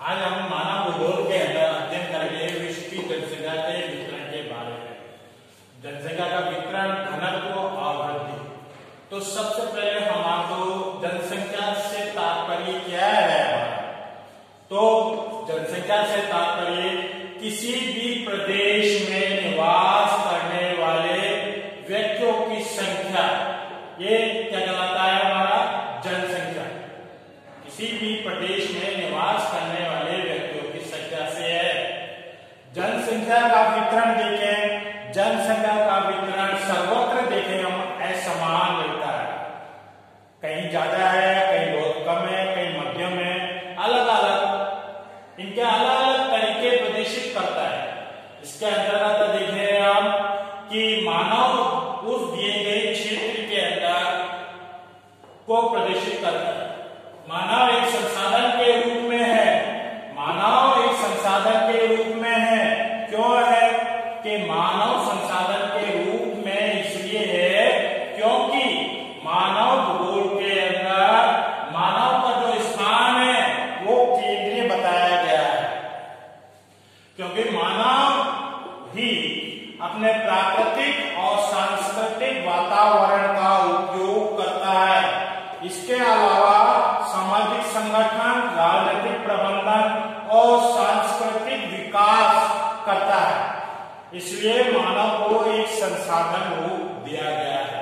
आज हम मानव भूगोल के अंदर अध्ययन करेंगे विश्व की जनसंख्या के वितरण के बारे में। जनसंख्या का वितरण, घनत्व और वृद्धि। तो सबसे पहले हमारे जनसंख्या से तात्पर्य क्या है? तो जनसंख्या से तात्पर्य किसी भी प्रदेश में निवास करने वाले व्यक्तियों की संख्या, ये क्या कहलाता है? हमारा जनसंख्या। किसी भी प्रदेश में निवास करने वाले व्यक्तियों की संख्या से है। जनसंख्या का वितरण देखें, जनसंख्या का वितरण सर्वत्र देखें हम असमान मिलता है। कहीं ज्यादा है, कहीं बहुत कम है, कहीं मध्यम है, अलग अलग इनके अलग अलग तरीके प्रदर्शित करता है। इसके अंतर्गत देखें हम कि मानव उस दिए गए क्षेत्र के अंदर को प्रदर्शित करता है। मानव एक संसाधन के रूप में है। मानव एक संसाधन के रूप में है। क्यों है कि मानव संसाधन के रूप में इसलिए है क्योंकि मानव भूगोल के अंदर मानव का जो स्थान है वो केंद्रीय बताया गया है। क्योंकि मानव ही अपने प्राकृतिक और सांस्कृतिक वातावरण का उपयोग करता है। इसके अलावा सामाजिक संगठन, राजनीतिक प्रबंधन और सांस्कृतिक विकास करता है। इसलिए मानव को एक संसाधन रूप दिया गया है।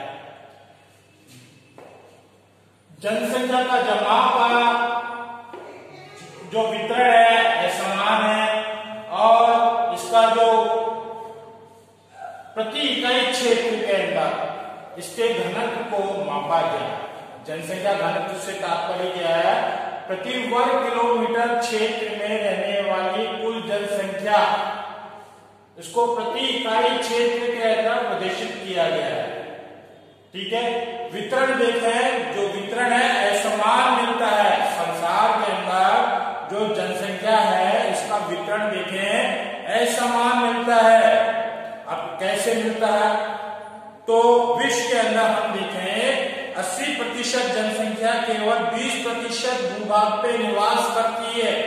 जनसंख्या का जमाव का जो वितरण है असमान है और इसका जो प्रति इकाई क्षेत्र के अंदर इसके घनत्व को मापा गया। जनसंख्या घनत्व से तात्पर्य क्या है? प्रति वर्ग किलोमीटर क्षेत्र में रहने वाली कुल जनसंख्या, इसको प्रति इकाई क्षेत्र के अंदर प्रदर्शित किया गया है। ठीक है। वितरण देखें, जो वितरण है असमान मिलता है। संसार के अंदर जो जनसंख्या है इसका वितरण देखें असमान मिलता है। अब कैसे मिलता है? तो विश्व के अंदर हम देखें 80% जनसंख्या केवल 20% भूभाग पे निवास करती है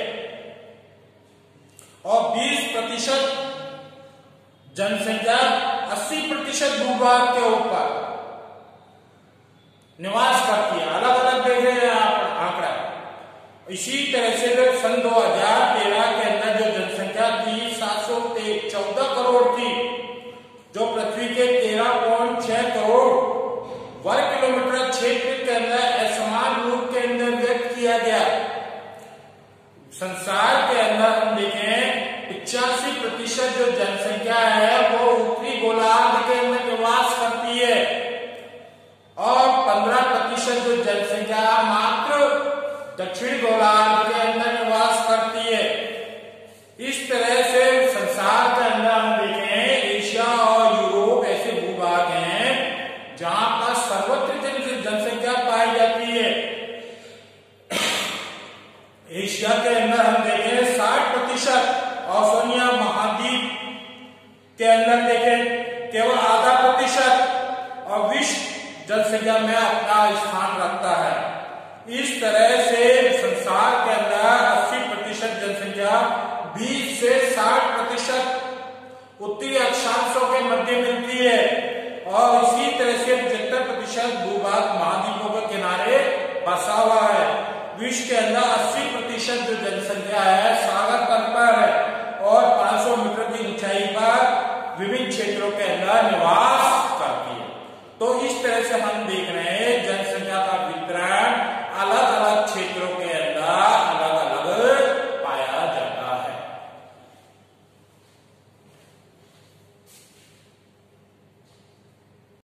और 20% जनसंख्या 80% भूभाग के ऊपर निवास करती है। अलग अलग देख रहे हैं आप आंकड़ा। इसी तरह से सन 2013 के अंदर जो जनसंख्या थी 714 करोड़ थी, जो पृथ्वी के 13.6 करोड़ वर्ग किलोमीटर क्षेत्र के अंदर असमान रूप के अंदर व्यक्त किया गया। संसार के अंदर हम देखें 85% जो जनसंख्या है वो उत्तरी गोलार्ध के अंदर निवास करती है और 15% जो जनसंख्या मात्र दक्षिण गोलार्ध के अंदर निवास करती है। इस तरह से संसार के अंदर हम देखें एशिया और यूरोप ऐसे भूभाग हैं जहां पर सर्वत्र जनसंख्या पाई जाती है। एशिया के अंदर हम देखें 60% ओशिनिया महाद्वीप के अंदर देखें केवल आधा प्रतिशत और विश्व जनसंख्या में अपना स्थान रखता है। इस तरह से संसार के अंदर 80% जनसंख्या 20 से 60% उत्तरी अक्षांशों के मध्य मिलती है और इसी तरह से 75% भूभाग महाद्वीपों के किनारे बसा हुआ है। विश्व के अंदर 80% जो जनसंख्या है सागर तल पर है और 500 मीटर की ऊंचाई पर विभिन्न क्षेत्रों के अंदर निवास करती है। तो इस तरह से हम